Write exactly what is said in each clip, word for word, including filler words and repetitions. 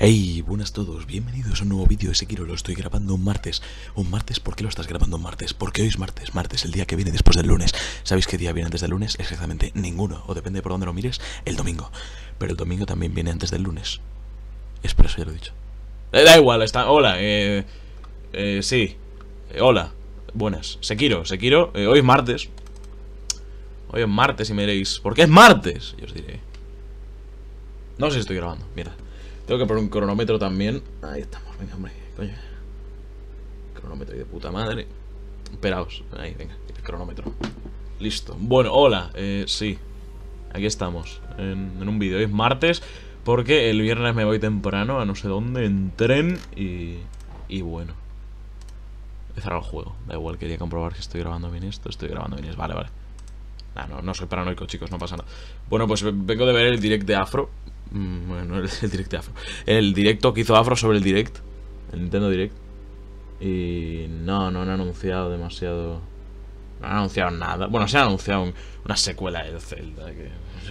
Hey, buenas todos, bienvenidos a un nuevo vídeo de Sekiro. Lo estoy grabando un martes. ¿Un martes? ¿Por qué lo estás grabando un martes? Porque hoy es martes, martes, el día que viene después del lunes. ¿Sabéis qué día viene antes del lunes? Exactamente ninguno, o depende de por dónde lo mires, el domingo. Pero el domingo también viene antes del lunes. Espero, eso ya lo he dicho. Eh, da igual, está... Hola, eh... eh sí. Eh, hola. Buenas. Sekiro, Sekiro, eh, hoy es martes. Hoy es martes y me diréis, ¿por qué es martes? Y os diré... No sé si estoy grabando, mierda. Tengo que poner un cronómetro también. Ahí estamos, venga, hombre, coño. Cronómetro y de puta madre. Esperaos, ahí, venga, el cronómetro. Listo, bueno, hola, eh, sí. Aquí estamos, en, en un vídeo. Hoy es martes, porque el viernes me voy temprano a no sé dónde, en tren. Y, y bueno, he cerrado el juego, da igual, quería comprobar que estoy grabando bien esto. Estoy grabando bien esto, vale, vale. Nah, no, no soy paranoico, chicos, no pasa nada. Bueno, pues vengo de ver el direct de Afro. Bueno, el, el direct de Afro. El directo que hizo Afro sobre el direct, el Nintendo Direct. Y no, no han anunciado demasiado. No han anunciado nada. Bueno, se ha anunciado un, una secuela de Zelda que...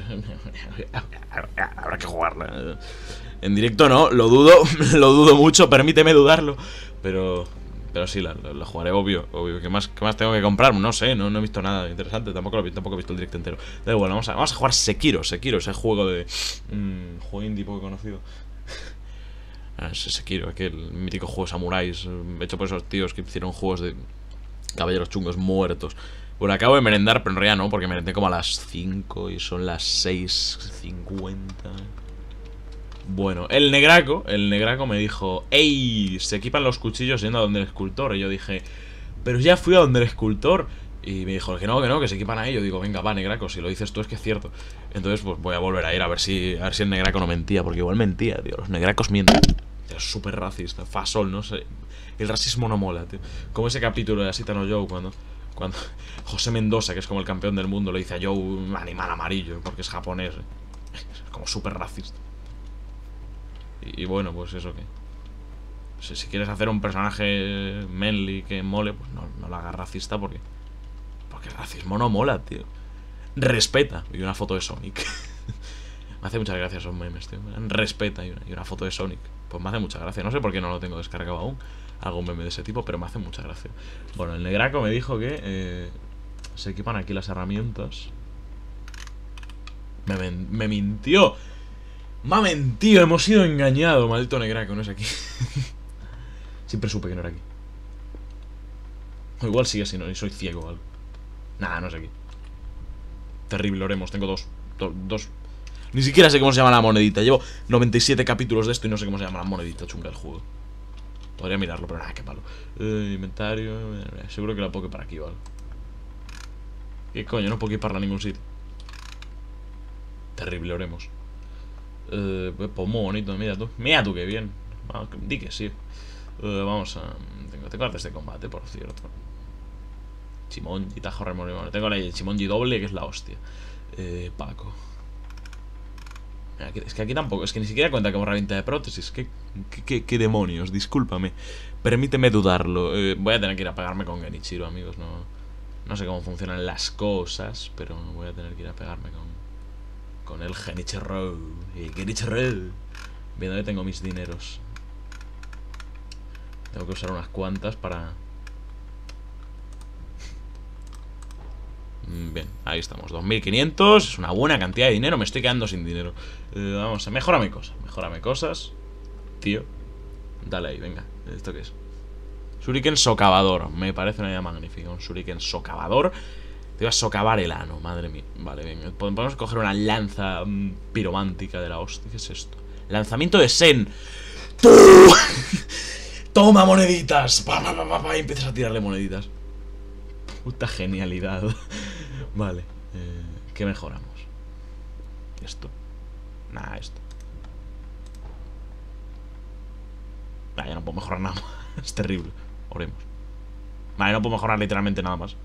habrá que jugarla. En directo no, lo dudo. Lo dudo mucho, permíteme dudarlo. Pero... Pero sí, la, la, la jugaré, obvio, obvio. ¿Qué más, ¿Qué más tengo que comprar? No sé, no, no he visto nada interesante. Tampoco, lo, tampoco he visto el directo entero. Da igual, vamos a, vamos a jugar Sekiro. Sekiro, ese juego de... Mmm, juego indie poco conocido. Ah, ese Sekiro, aquel mítico juego de samuráis, hecho por esos tíos que hicieron juegos de caballeros chungos muertos. Bueno, acabo de merendar, pero en realidad no, porque merendé como a las cinco y son las seis cincuenta. Bueno, el negraco, el negraco me dijo: ¡Ey! Se equipan los cuchillos yendo a donde el escultor. Y yo dije: pero ya fui a donde el escultor. Y me dijo que no, que no, que se equipan ahí. Yo digo: venga, va, negraco, si lo dices tú es que es cierto. Entonces pues voy a volver a ir a ver si, a ver si el negraco no mentía. Porque igual mentía, tío, los negracos mienten. Es súper racista, fasol, no sé. El racismo no mola, tío. Como ese capítulo de Asita no Joe cuando... Cuando José Mendoza, que es como el campeón del mundo, le dice a Joe un animal amarillo porque es japonés. Es como súper racista. Y, y bueno, pues eso que... Si, si quieres hacer un personaje manly que mole, pues no, no lo hagas racista porque... Porque el racismo no mola, tío. Respeta. Y una foto de Sonic. Me hace muchas gracias esos memes, tío. Respeta y una, y una foto de Sonic. Pues me hace mucha gracia. No sé por qué no lo tengo descargado aún, algún meme de ese tipo, pero me hace mucha gracia. Bueno, el negraco me dijo que eh, se equipan aquí las herramientas. Me, me mintió. Me ha mentido, hemos sido engañados. Maldito negraco, no es aquí. Siempre supe que no era aquí. O igual sigue así, no, y soy ciego o algo. Nah, no es aquí. Terrible, oremos, tengo dos, do, dos. Ni siquiera sé cómo se llama la monedita. Llevo noventa y siete capítulos de esto y no sé cómo se llama la monedita chunga del juego. Podría mirarlo, pero nada, qué palo. eh, Inventario, eh, seguro que la puedo equipar aquí, ¿vale? ¿Qué coño? No puedo equiparla a ningún sitio. Terrible, oremos. Eh, pues muy bonito, mira tú. Mira tú, qué bien. Vamos, di que sí. eh, Vamos a... Tengo, tengo artes de combate, por cierto. Chimonji, tajo remolino. Tengo la Chimonji doble, que es la hostia. Eh, Paco. Es que aquí tampoco, es que ni siquiera cuenta como herramienta de prótesis. ¿Qué, qué, qué, qué demonios? Discúlpame. Permíteme dudarlo. Eh, voy a tener que ir a pegarme con Genichiro, amigos. No, no sé cómo funcionan las cosas, pero voy a tener que ir a pegarme con, con el Genichiro. Eh, Genichiro. Bien, ¿dónde tengo mis dineros? Tengo que usar unas cuantas para... Bien, ahí estamos, dos mil quinientos. Es una buena cantidad de dinero, me estoy quedando sin dinero. eh, Vamos a... Mejórame cosas, mejórame cosas. Tío, dale ahí, venga. ¿Esto qué es? Shuriken socavador, me parece una idea magnífica. Un shuriken socavador. Te vas a socavar el ano, madre mía. Vale, venga, podemos coger una lanza um, piromántica de la hostia. ¿Qué es esto? Lanzamiento de Sen. Toma moneditas. Pa, pa, pa, pa, pa, y empiezas a tirarle moneditas. Puta genialidad. Vale, eh, ¿qué mejoramos? Esto. Nah, esto. Nah, ya no puedo mejorar nada más. Es terrible. Oremos. Vale, no puedo mejorar literalmente nada más.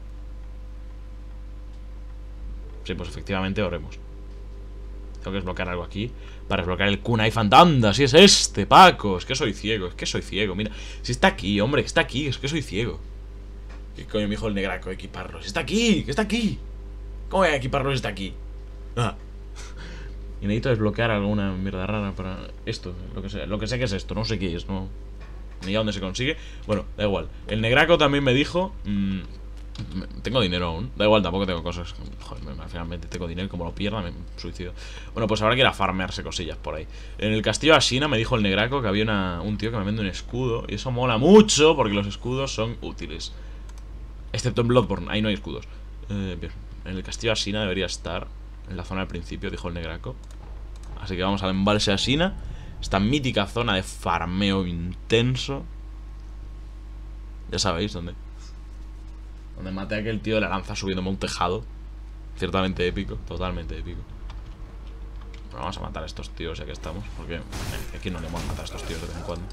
Sí, pues efectivamente oremos. Tengo que desbloquear algo aquí para desbloquear el Kunai Fantanda. Si es este, Paco. Es que soy ciego, es que soy ciego. Mira, si está aquí, hombre, que está aquí. Es que soy ciego. ¿Qué coño me dijo el negraco? Equiparlos. ¡Está aquí! ¡Que está aquí! ¿Cómo voy a equiparlos? Está aquí. Ah. Y necesito desbloquear alguna mierda rara para esto, lo que sea, lo que sé que es esto, no sé qué es, no. Ni a dónde se consigue. Bueno, da igual. El negraco también me dijo. Mmm, tengo dinero aún. Da igual, tampoco tengo cosas. Joder, finalmente tengo dinero. Como lo pierda, me suicido. Bueno, pues habrá que ir a farmearse cosillas por ahí. En el castillo de Ashina me dijo el negraco que había una, un tío que me vende un escudo. Y eso mola mucho porque los escudos son útiles. Excepto en Bloodborne, ahí no hay escudos. Eh, bien. En el castillo de Ashina debería estar. En la zona del principio, dijo el negraco. Así que vamos al embalse de Ashina. Esta mítica zona de farmeo intenso. Ya sabéis dónde. Donde maté a aquel tío de la lanza subiéndome a un tejado. Ciertamente épico, totalmente épico. Bueno, vamos a matar a estos tíos ya que estamos. Porque eh, aquí no le vamos a matar a estos tíos de vez en cuando.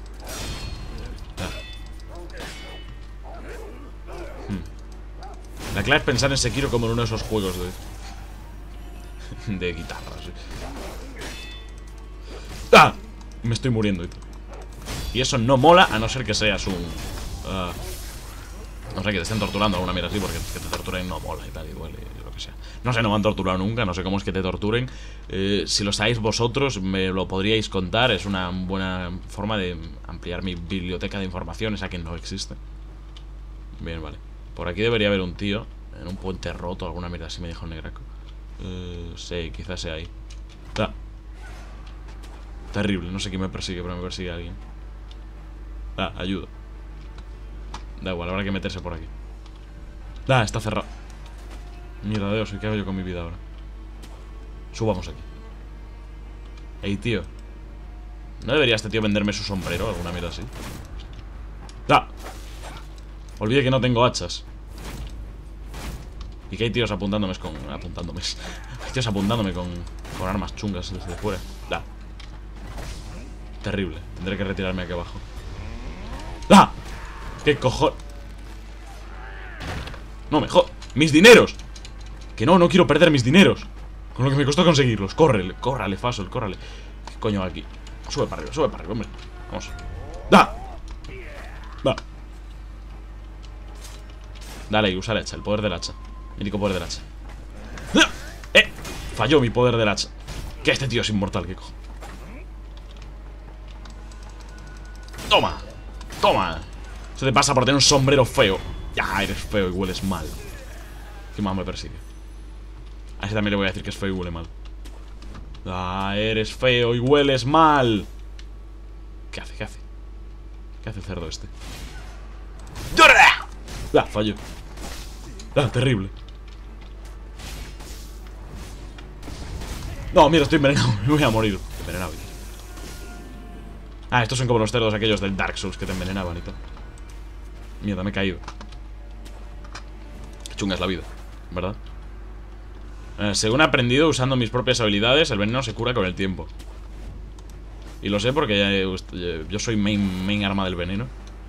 hmm. La clave es pensar en Sekiro como en uno de esos juegos de De guitarra, sí. ¡Ah! Me estoy muriendo. Y eso no mola, a no ser que seas un... Uh, no sé, que te estén torturando alguna mierda así, porque que te torturen no mola y tal, igual, y lo que sea. No sé, no me han torturado nunca, no sé cómo es que te torturen. Eh, si lo sabéis vosotros, me lo podríais contar. Es una buena forma de ampliar mi biblioteca de informaciones, a que no existe. Bien, vale. Por aquí debería haber un tío, en un puente roto, alguna mierda así me dijo el negraco. Eh, sí, quizás sea ahí. Ah. Terrible, no sé quién me persigue, pero me persigue alguien. Ah, ayuda. Da igual, habrá que meterse por aquí. Ah, está cerrado. Mierda de oso, ¿y qué hago yo con mi vida ahora? Subamos aquí. Ey, tío. ¿No debería este tío venderme su sombrero o alguna mierda así? ¡Ah! Olvide que no tengo hachas. Y que hay tíos apuntándome con... Apuntándome. Hay tíos apuntándome con, con armas chungas desde fuera. ¡Ah! Terrible. Tendré que retirarme aquí abajo. ¡Ah! ¿Qué cojones? No me jodas. ¡Mis dineros! Que no, no quiero perder mis dineros. Con lo que me costó conseguirlos. Córrele, córrale, Fasol, córrale. ¿Qué coño aquí? Sube para arriba, sube para arriba, hombre. Vamos. ¡Da! ¡Da! Dale, usa el hacha, el poder del hacha. Mítico poder del hacha. ¡Ah! ¡Eh! Falló mi poder del hacha. Que este tío es inmortal, que cojo. Toma. Toma. Eso te pasa por tener un sombrero feo. Ya, eres feo y hueles mal. ¿Qué más me persigue? A ese también le voy a decir que es feo y huele mal. Ah, eres feo y hueles mal. ¿Qué hace? ¿Qué hace? ¿Qué hace el cerdo este? Ah, falló. Ah, terrible. No, mira, estoy envenenado. Me voy a morir. Envenenado. Ah, estos son como los cerdos aquellos del Dark Souls que te envenenaban y tal. Mierda, me he caído. Chunga es la vida, ¿verdad? Eh, según he aprendido usando mis propias habilidades, el veneno se cura con el tiempo. Y lo sé porque ya, eh, yo soy main, main arma del veneno.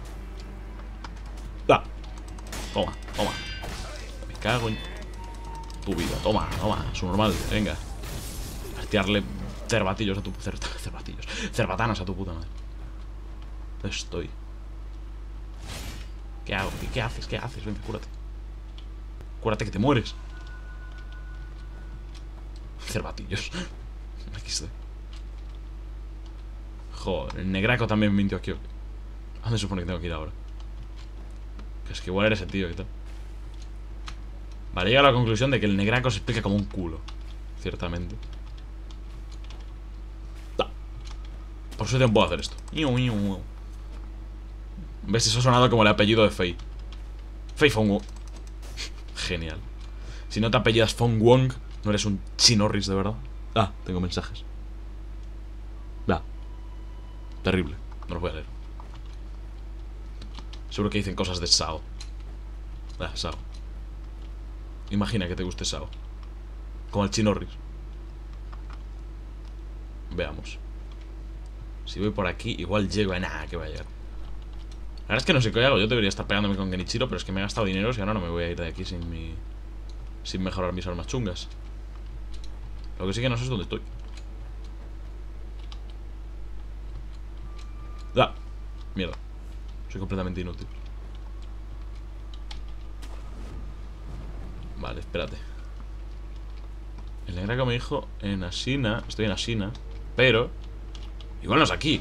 ¡Ah! Toma, toma. Me cago en tu vida. Toma, toma, su normal, venga. Tirarle cervatillos a tu... Cer, cervatillos. Cerbatanas a tu puta madre. Estoy. ¿Qué hago? ¿Qué, qué haces? ¿Qué haces? Venga, cúrate. Cúrate que te mueres. Cervatillos. Aquí estoy. Joder, el negraco también mintió aquí. ¿A dónde se supone que tengo que ir ahora? Que es que igual eres el tío y tal. Vale, llega a la conclusión de que el negraco se explica como un culo. Ciertamente. Por suerte puedo hacer esto. ¿Ves? Eso ha sonado como el apellido de Fei. Fei Fong Wong. Genial. Si no te apellidas Fong Wong, no eres un chinorris de verdad. Ah, tengo mensajes. Ah. Terrible. No los voy a leer. Seguro que dicen cosas de Sao. Ah, Sao. Imagina que te guste Sao. Como el chinorris. Veamos. Si voy por aquí, igual llego a nada que voy a llegar. La verdad es que no sé qué hago. Yo debería estar pegándome con Genichiro, pero es que me he gastado dinero y ahora no me voy a ir de aquí sin mi... sin mejorar mis armas chungas. Lo que sí que no sé es dónde estoy. ¡Ah! Mierda. Soy completamente inútil. Vale, espérate. El negraco me dijo en Asina. Estoy en Asina. Pero igual no es aquí.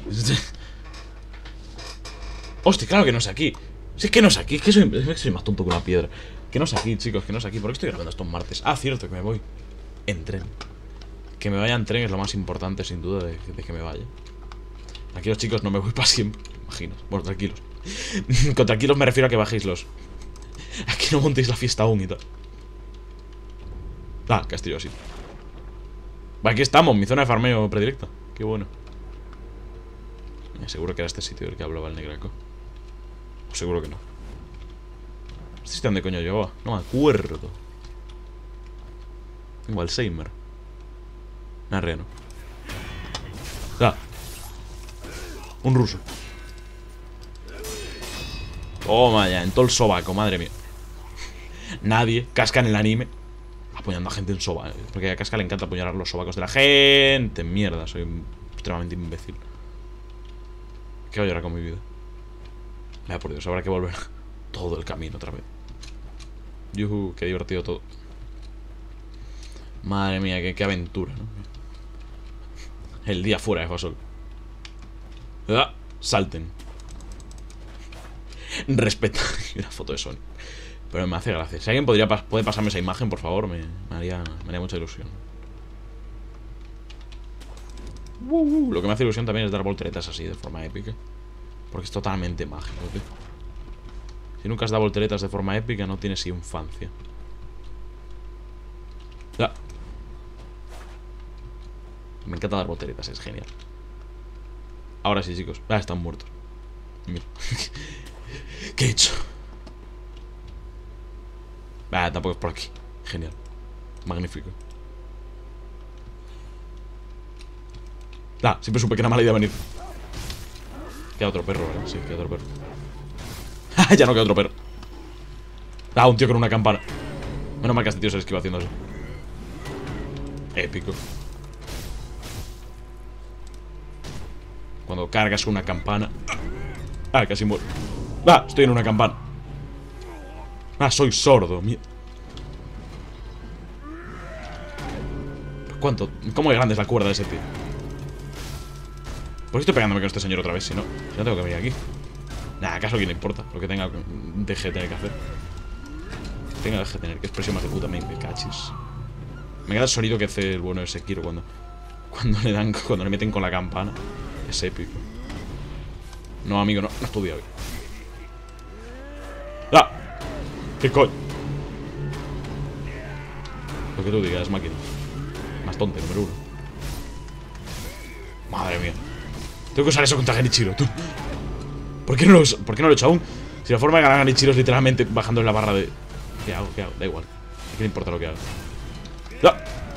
Hostia, claro que no es aquí. Si es que no es aquí, es que soy, es que soy más tonto que una piedra. Que no es aquí, chicos, que no es aquí. ¿Por qué estoy grabando estos martes? Ah, cierto, que me voy en tren. Que me vaya en tren es lo más importante, sin duda, de, de que me vaya. Aquí los chicos no me voy para siempre. Imaginas. Bueno, tranquilos. Con tranquilos me refiero a que bajéis los. Aquí no montéis la fiesta aún y tal. Ah, Castillo así. Aquí estamos, mi zona de farmeo predilecta. Qué bueno. Seguro que era este sitio del que hablaba el negraco. O seguro que no. ¿Este sitio dónde coño llevaba? No me acuerdo. Tengo Alzheimer. Narreno. Ah. Un ruso. Toma ya, en todo el sobaco, madre mía. Nadie casca en el anime apuñando a gente en soba, ¿eh? Porque a Casca le encanta apuñalar los sobacos de la gente. Mierda, soy extremadamente imbécil. ¿Qué voy a llorar con mi vida? Me ha por Dios, habrá que volver todo el camino otra vez. Yuhu, qué divertido todo. Madre mía, qué, qué aventura, ¿no? El día fuera de Fasol. Ah, salten. Respeta. Una foto de Sony. Pero me hace gracia. Si alguien podría pas puede pasarme esa imagen, por favor, me, me, haría, me haría mucha ilusión. Uh, uh, lo que me hace ilusión también es dar volteretas así, de forma épica. Porque es totalmente mágico, tío. Si nunca has dado volteretas de forma épica, no tienes infancia. Ah. Me encanta dar volteretas, es genial. Ahora sí, chicos. Ah, están muertos. Mira. ¿Qué he hecho? Ah, tampoco es por aquí. Genial. Magnífico. Ah, siempre supe que era mala idea venir. Queda otro perro, ¿eh? Sí, queda otro perro. Ya no queda otro perro. Ah, un tío con una campana. Menos mal que a este tío se le esquiva haciendo eso. Épico. Cuando cargas una campana. Ah, casi muero. Ah, estoy en una campana. Ah, soy sordo. ¿Cuánto? ¿Cómo de grande es la cuerda de ese tío? ¿Por qué estoy pegándome con este señor otra vez? Si no, si no tengo que venir aquí. Nah, acaso que no importa lo que tenga, deje de tener que hacer. Tenga, deje de tener. Qué expresión más de puta, me cachis. Me queda el sonido que hace el bueno de Sekiro cuando Cuando le dan, cuando le meten con la campana. Es épico. No, amigo, no, no estudia hoy. ¡Ah! ¿Qué coño? Lo que tú digas, máquina. Más tonto, número uno. Madre mía. Tengo que usar eso contra Genichiro, tú. ¿Por qué no lo, ¿por qué no lo he hecho aún? Si la forma de ganar a Genichiro es literalmente bajando en la barra de... ¿Qué hago? ¿Qué hago? Da igual. ¿A qué le importa lo que haga? ¡Ah!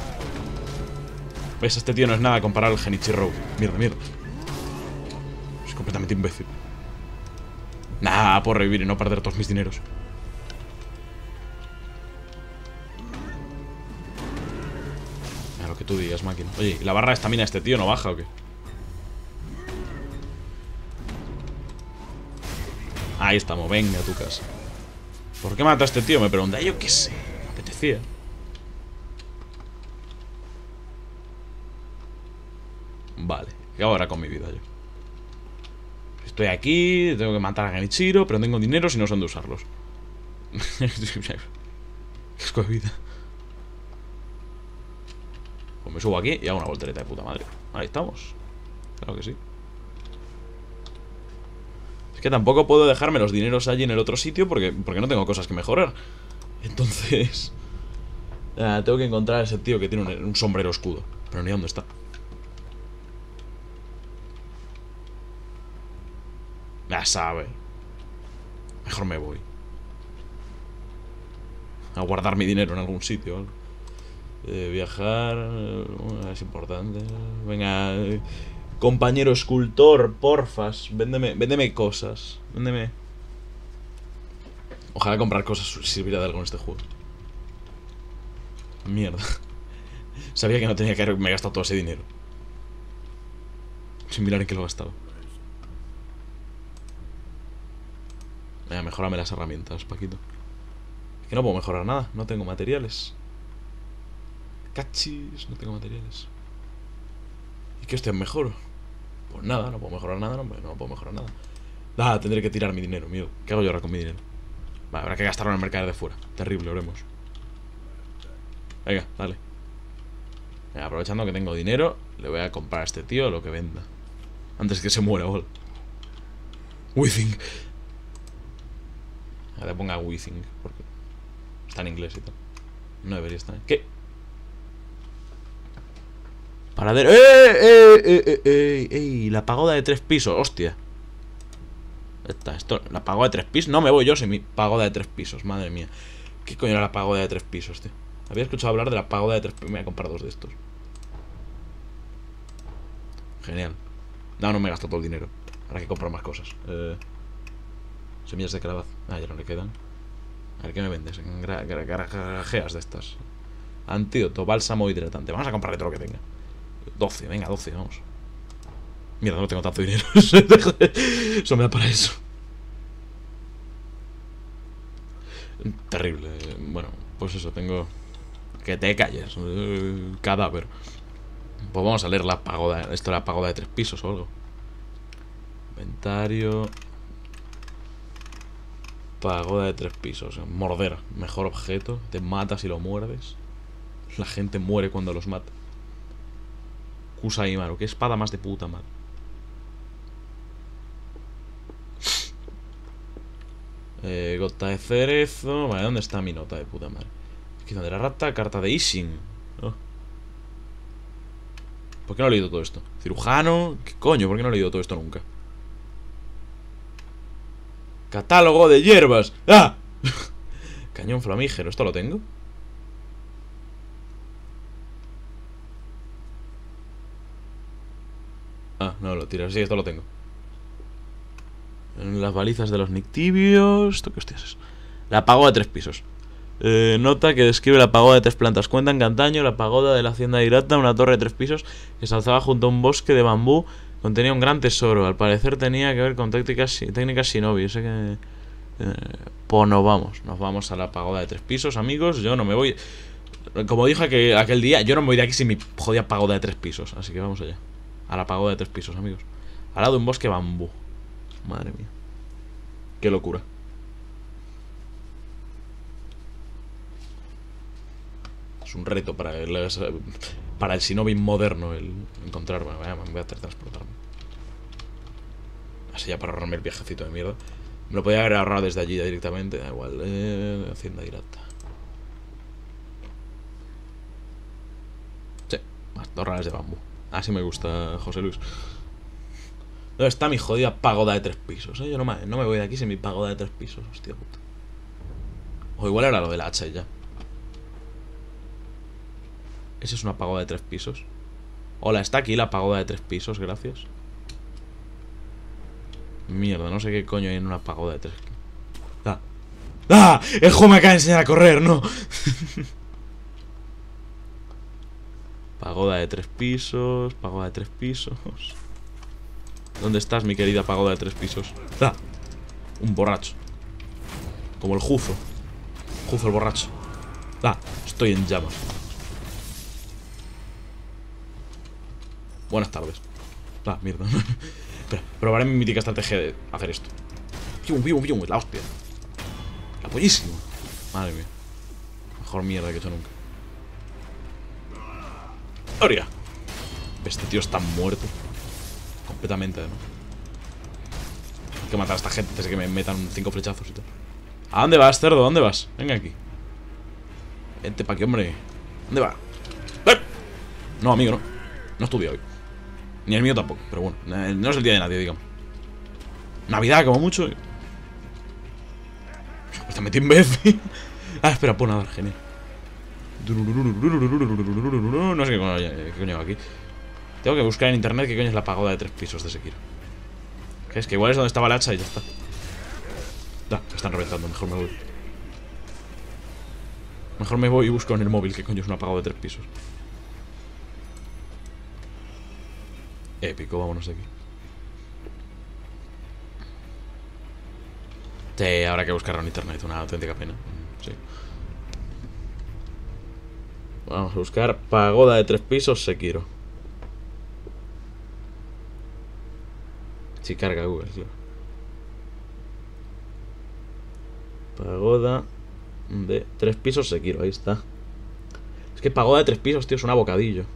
¿Ves? Este tío no es nada comparado al Genichiro. Mierda, mierda. Es completamente imbécil. Nah, por revivir y no perder todos mis dineros. A lo que tú digas, máquina. Oye, ¿y la barra de estamina de este tío no baja o qué? Ahí estamos, venga a tu casa. ¿Por qué mata a este tío? Me pregunta. Yo qué sé, me apetecía. Vale, ¿qué hago ahora con mi vida yo? Estoy aquí, tengo que matar a Genichiro, pero no tengo dinero si no sé dónde usarlos. Qué asco de vida. Pues me subo aquí y hago una voltereta de puta madre. Ahí estamos. Claro que sí. Es que tampoco puedo dejarme los dineros allí en el otro sitio porque, porque no tengo cosas que mejorar. Entonces... Ah, tengo que encontrar a ese tío que tiene un, un sombrero escudo. Pero ni dónde está. Ya sabe. Mejor me voy a guardar mi dinero en algún sitio, ¿vale? eh, Viajar uh, es importante. Venga, eh, compañero escultor, porfas, véndeme, véndeme cosas. Véndeme. Ojalá comprar cosas sirviera de algo en este juego. Mierda. Sabía que no tenía que haberme gastado todo ese dinero sin mirar en qué lo gastaba. Venga, mejorame las herramientas, Paquito. Es que no puedo mejorar nada, no tengo materiales. Cachis, no tengo materiales. ¿Y qué hostia mejor? Pues nada, no puedo mejorar nada, no, no puedo mejorar nada. Ah, tendré que tirar mi dinero, miedo. ¿Qué hago yo ahora con mi dinero? Vale, habrá que gastarlo en el mercado de fuera. Terrible, oremos. Venga, dale. Venga, aprovechando que tengo dinero, le voy a comprar a este tío lo que venda. Antes que se muera, bol. Withing. Ahora le ponga Withing, porque está en inglés y tal. No debería estar. ¿Qué? Paradero. ¡Eh! ¡Eh! ¡Eh! ¡Eh! ¡Eh! ¡Eh! La pagoda de tres pisos, hostia. Esta, esto, la pagoda de tres pisos. No me voy yo sin mi pagoda de tres pisos, madre mía. ¿Qué coño era la pagoda de tres pisos, tío? Había escuchado hablar de la pagoda de tres pisos. Me voy a comprar dos de estos. Genial. No, no me gasto todo el dinero. Habrá que comprar más cosas. Eh, semillas de calabaza. Ah, ya no le quedan. A ver, ¿qué me vendes? Gra gra gra grajeas de estas. Antídoto, bálsamo hidratante. Vamos a comprarle todo lo que tenga. doce, venga, doce, vamos. Mierda, no tengo tanto dinero. Eso me da para eso. Terrible. Bueno, pues eso, tengo... Que te calles. Cadáver. Pues vamos a leer la pagoda. Esto es la pagoda de tres pisos o algo. Inventario. Pagoda de tres pisos. Morder. Mejor objeto. Te matas y lo muerdes. La gente muere cuando los mata. Kusai Maru. Qué espada más de puta madre. Eh, gota de cerezo. Vale, ¿dónde está mi nota de puta madre? Aquí donde la rata, carta de Ishin. Oh. ¿Por qué no he leído todo esto? Cirujano. ¿Qué coño? ¿Por qué no he leído todo esto nunca? Catálogo de hierbas. ¡Ah! Cañón flamígero. ¿Esto lo tengo? Ah, no lo tiras. Sí, esto lo tengo. En las balizas de los nictibios. ¿Esto qué hostias es? La pagoda de tres pisos. Eh, nota que describe la pagoda de tres plantas. Cuentan que antaño la pagoda de la hacienda de Hirata, una torre de tres pisos que se alzaba junto a un bosque de bambú, contenía un gran tesoro. Al parecer tenía que ver con técnicas, técnicas shinobi. Sé que... Eh, pues nos vamos. Nos vamos a la pagoda de tres pisos, amigos. Yo no me voy... Como dije aquel, aquel día, yo no me voy de aquí sin mi jodida pagoda de tres pisos. Así que vamos allá. A la pagoda de tres pisos, amigos. Al lado de un bosque de bambú. Madre mía. Qué locura. Es un reto para el, para el shinobi moderno el encontrarme. Me voy a teletransportarme. Así ya para ahorrarme el viajecito de mierda. Me lo podía haber ahorrado desde allí directamente. Da igual. Eh, Hacienda Hirata. Sí, más torres de bambú. Así me gusta, José Luis. ¿Dónde está mi jodida pagoda de tres pisos? ¿eh? Yo no me, no me voy de aquí sin mi pagoda de tres pisos. Hostia puta. O igual era lo del hacha ya. ¿Esa es una pagoda de tres pisos? Hola, está aquí la pagoda de tres pisos, gracias. Mierda, no sé qué coño hay en una pagoda de tres pisos. ¡Ah! ¡Ah! El juego me acaba de enseñar a correr, no. Pagoda de tres pisos. Pagoda de tres pisos. ¿Dónde estás, mi querida pagoda de tres pisos? ¡Ah! Un borracho. Como el Juzo. Juzo el borracho. ¡Ah! Estoy en llamas. Buenas tardes. Ah, mierda. Espera, probaré mi mítica estrategia de hacer esto. Pium, pium, pium, la hostia. La pollísima. Madre mía. Mejor mierda que he hecho nunca. ¡Gloria! Este tío está muerto. Completamente, ¿no? Hay que matar a esta gente antes de que me metan cinco flechazos y todo. ¿A dónde vas, cerdo? ¿A dónde vas? Venga aquí. Vente pa' aquí, hombre. ¿Dónde va? ¡Eh! No, amigo, no. No estudia hoy. Ni el mío tampoco, pero bueno. No es el día de nadie, digamos. Navidad, como mucho. Te metí imbécil. Ah, espera, puedo nadar, genial. No sé qué coño, qué coño aquí. Tengo que buscar en internet qué coño es la pagoda de tres pisos de Sekiro. Que es que igual es donde estaba el hacha y ya está. Ah, me están reventando, mejor me voy. Mejor me voy y busco en el móvil qué coño es una pagoda de tres pisos. Épico, vámonos de aquí. Sí, habrá que buscarlo en internet, una auténtica pena. Sí. Vamos a buscar pagoda de tres pisos Sekiro. Si carga Google, claro. Pagoda de tres pisos Sekiro, ahí está. Es que pagoda de tres pisos, tío, es un abocadillo.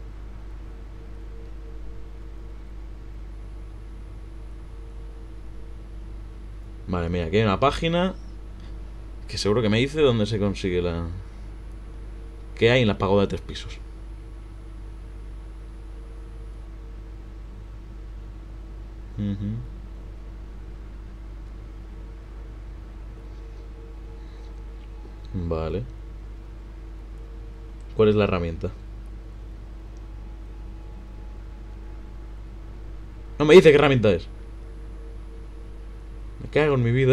Vale, mira, aquí hay una página que seguro que me dice dónde se consigue la... ¿Qué hay en la pagoda de tres pisos? Uh-huh. Vale. ¿Cuál es la herramienta? No me dice qué herramienta es. Me cago en mi vida.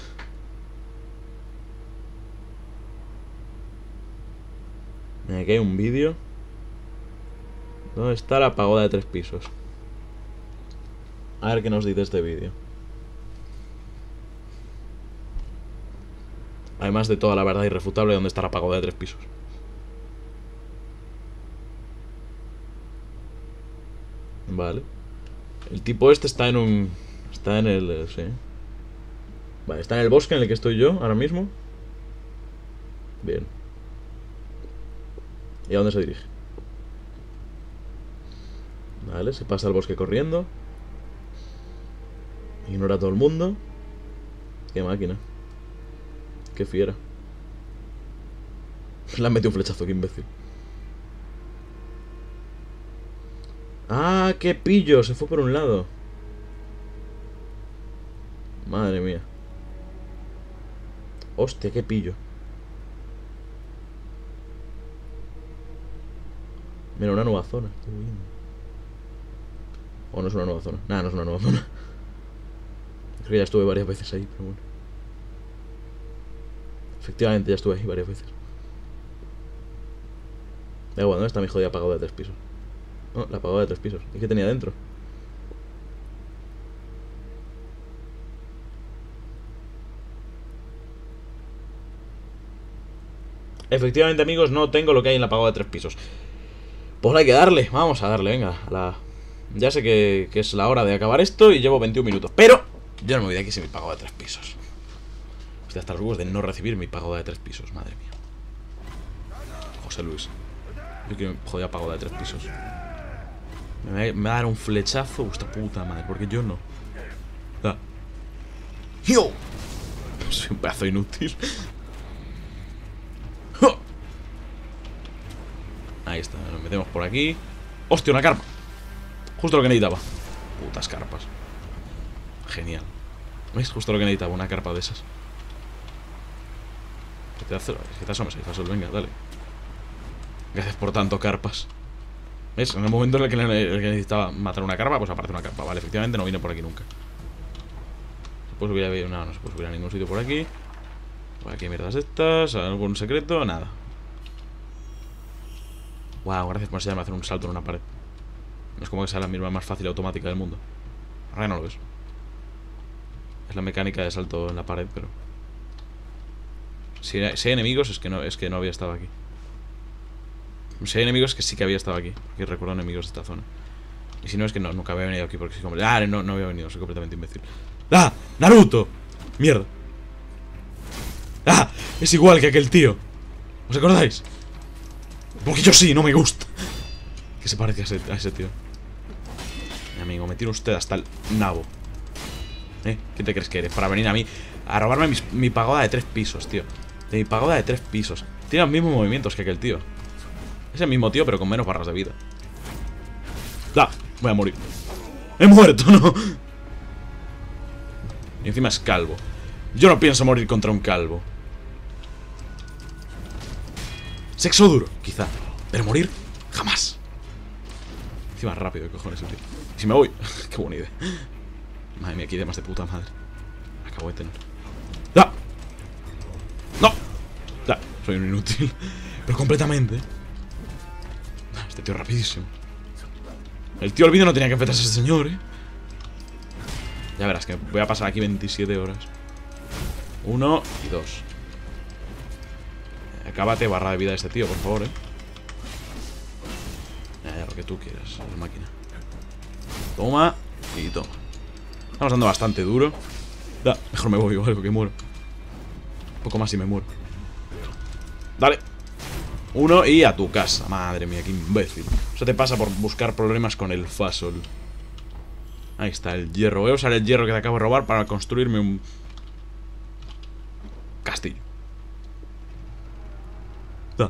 Mira, aquí hay un vídeo. ¿Dónde está la pagoda de tres pisos? A ver qué nos dice este vídeo. Además de toda la verdad irrefutable, ¿dónde está la pagoda de tres pisos? Vale. El tipo este está en un... Está en el... Sí. Vale, está en el bosque en el que estoy yo ahora mismo. Bien. ¿Y a dónde se dirige? Vale, se pasa al bosque corriendo. Ignora a todo el mundo. Qué máquina. Qué fiera. Le han metido un flechazo, qué imbécil. ¡Ah, qué pillo! Se fue por un lado. Madre mía. Hostia, qué pillo. Mira, una nueva zona. Estoy viendo. O no es una nueva zona. Nada, no es una nueva zona. Creo que ya estuve varias veces ahí, pero bueno. Efectivamente, ya estuve ahí varias veces. Da igual, ¿dónde está mi jodida pagoda de tres pisos? No, la pagoda de tres pisos. ¿Y qué tenía dentro? Efectivamente, amigos, no tengo lo que hay en la pagoda de tres pisos. Pues hay que darle, vamos a darle, venga. A la... Ya sé que, que es la hora de acabar esto y llevo veintiún minutos. Pero yo no me voy de aquí sin mi pagoda de tres pisos. Estoy hasta los huevos de no recibir mi pagoda de tres pisos, madre mía. José Luis. Yo quiero mi jodida pagoda de tres pisos. Me va, me va a dar un flechazo, esta puta madre, porque yo no. Da. ¡Yo! Soy un pedazo inútil. Ahí está, nos metemos por aquí. ¡Hostia, una carpa! Justo lo que necesitaba. Putas carpas. Genial. ¿Ves? Justo lo que necesitaba, una carpa de esas. ¿Qué te hace? ¿Qué te asomas ahí, Fasol? Venga, dale. Gracias por tanto, carpas. ¿Ves? En el momento en el que, en el que necesitaba matar una carpa, pues aparece una carpa. Vale, efectivamente no vine por aquí nunca. ¿Se puede subir a... No, no se puede subir a ningún sitio por aquí. Por aquí hay mierdas estas. ¿Algún secreto? Nada. Wow, gracias por enseñarme a hacer un salto en una pared. No es como que sea la misma más fácil y automática del mundo. Ahora no lo ves. Es la mecánica de salto en la pared, pero... Si hay, si hay enemigos es que, no, es que no había estado aquí. Si hay enemigos es que sí que había estado aquí. Porque recuerdo enemigos de esta zona. Y si no es que no, nunca había venido aquí porque soy como... Ah, no, no había venido, soy completamente imbécil. ¡Ah! ¡Naruto! ¡Mierda! ¡Ah! Es igual que aquel tío. ¿Os acordáis? Porque yo sí, no me gusta que se parezca a ese, a ese tío. Mi amigo, me tira usted hasta el nabo. ¿Eh? ¿Qué te crees que eres? Para venir a mí a robarme mis, mi pagoda de tres pisos, tío. De mi pagoda de tres pisos. Tiene los mismos movimientos que aquel tío. Es el mismo tío, pero con menos barras de vida. ¡Ah! Voy a morir. ¡He muerto, no! Y encima es calvo. Yo no pienso morir contra un calvo. Sexo duro, quizá. Pero morir, jamás. Encima rápido, ¿qué cojones el tío? Y si me voy, qué buena idea. Madre mía, aquí ideas de puta madre. Acabo de tener. ¡Ah! ¡No! ¡Ah! Soy un inútil. Pero completamente. Este tío es rapidísimo. El tío olvido no tenía que enfrentarse a ese señor, eh. Ya verás que voy a pasar aquí veintisiete horas. Uno y dos. Acábate barra de vida de este tío, por favor, eh. que tú quieras, la máquina. Toma y toma. Estamos dando bastante duro. Da, mejor me voy o algo que muero. Un poco más y me muero. Dale. Uno y a tu casa. Madre mía, qué imbécil. Eso te pasa por buscar problemas con el Fasol. Ahí está el hierro. Voy a usar el hierro que te acabo de robar para construirme un castillo. Da.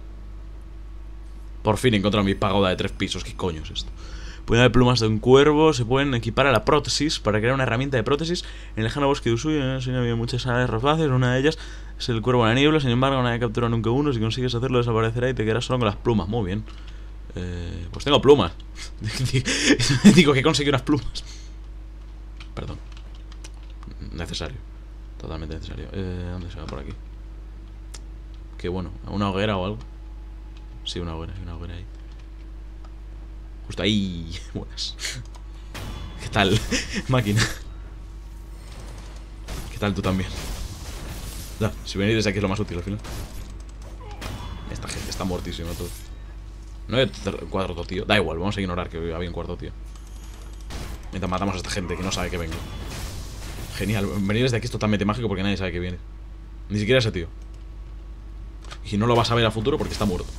Por fin he encontrado mi pagoda de tres pisos. ¿Qué coño es esto? Pueden haber plumas de un cuervo. Se pueden equipar a la prótesis para crear una herramienta de prótesis. En el lejano bosque de Usui no había muchas áreas rosáceas. Una de ellas es el cuervo de la niebla. Sin embargo, nadie captura nunca uno. Si consigues hacerlo, desaparecerá y te quedarás solo con las plumas. Muy bien. Eh, pues tengo plumas. Digo que conseguí unas plumas. Perdón. Necesario. Totalmente necesario. Eh, ¿Dónde se va? Por aquí. Qué bueno. ¿Una hoguera o algo? Sí, una hoguera. Hay una hoguera ahí. Justo ahí. Buenas. ¿Qué tal, máquina? ¿Qué tal tú también? Ya, si venís desde aquí es lo más útil al final. Esta gente está muertísima todo. No hay cuarto, tío. Da igual, vamos a ignorar que había un cuarto, tío. Mientras matamos a esta gente que no sabe que vengo. Genial, venir desde aquí es totalmente mágico porque nadie sabe que viene. Ni siquiera ese tío. Y no lo vas a ver a futuro porque está muerto.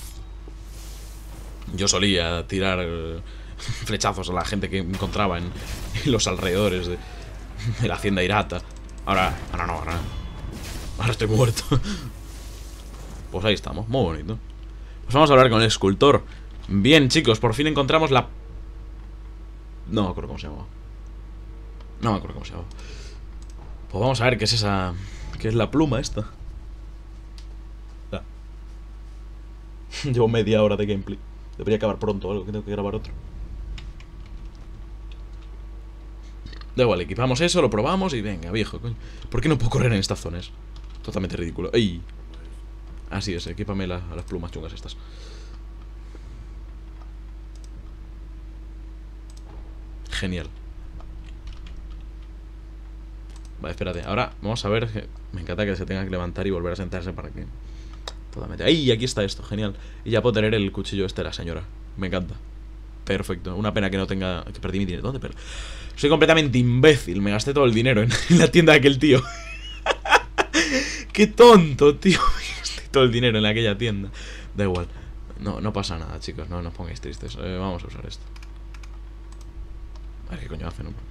Yo solía tirar eh, flechazos a la gente que encontraba en, en los alrededores de, de la hacienda Hirata. Ahora, ahora no, ahora Ahora estoy muerto. Pues ahí estamos, muy bonito. Pues vamos a hablar con el escultor. Bien, chicos, por fin encontramos la... No me acuerdo cómo se llama. No me acuerdo cómo se llama. Pues vamos a ver qué es esa... ¿Qué es la pluma esta? Ah. Llevo media hora de gameplay. Debería acabar pronto o algo, que tengo que grabar otro. Da igual, equipamos eso, lo probamos y venga, viejo, coño. ¿Por qué no puedo correr en estas zonas? Totalmente ridículo. ¡Ey! Así es, equípame la, las plumas chungas estas. Genial. Vale, espérate. Ahora vamos a ver. Me encanta que se tenga que levantar y volver a sentarse para que... Totalmente. ¡Ay! Aquí está esto, genial. Y ya puedo tener el cuchillo este de la señora. Me encanta. Perfecto. Una pena que no tenga... Que perdí mi dinero. ¿Dónde perdí? Soy completamente imbécil. Me gasté todo el dinero en, en la tienda de aquel tío. ¡Qué tonto, tío! Me gasté todo el dinero en aquella tienda. Da igual. No, no pasa nada, chicos. No, no os pongáis tristes. Eh, vamos a usar esto. A ver qué coño hace, ¿no?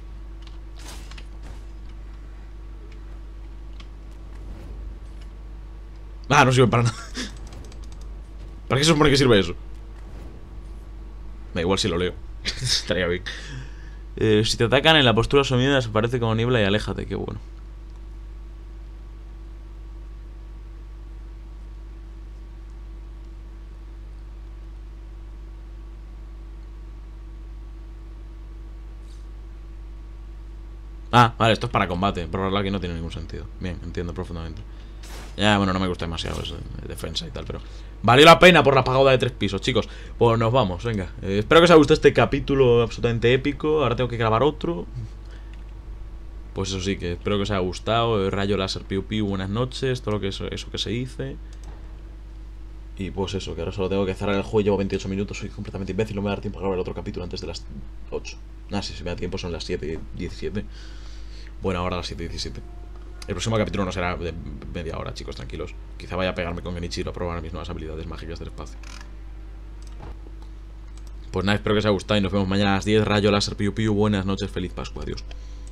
Ah, no sirve para nada. ¿Para qué se supone que sirve eso? Da igual si lo leo. Estaría bien. Eh, si te atacan en la postura sumida, desaparece como niebla y aléjate. Qué bueno. Ah, vale, esto es para combate. Pero la verdad que no tiene ningún sentido. Bien, entiendo profundamente. Ya, bueno, no me gusta demasiado eso de defensa y tal, pero... Valió la pena por la pagoda de tres pisos, chicos. Pues nos vamos, venga. Eh, espero que os haya gustado este capítulo absolutamente épico. Ahora tengo que grabar otro. Pues eso sí, que espero que os haya gustado. Rayo láser piu piu, buenas noches. Todo lo que eso, eso que se dice. Y pues eso, que ahora solo tengo que cerrar el juego. Llevo veintiocho minutos, soy completamente imbécil. No me va a dar tiempo a grabar el otro capítulo antes de las ocho. Ah, sí, si me da tiempo son las siete y diecisiete. Bueno, ahora las siete y diecisiete. El próximo capítulo no será de media hora, chicos, tranquilos. Quizá vaya a pegarme con Genichiro a probar mis nuevas habilidades mágicas del espacio. Pues nada, espero que os haya gustado y nos vemos mañana a las diez. Rayo láser piu piu, buenas noches, feliz Pascua, adiós.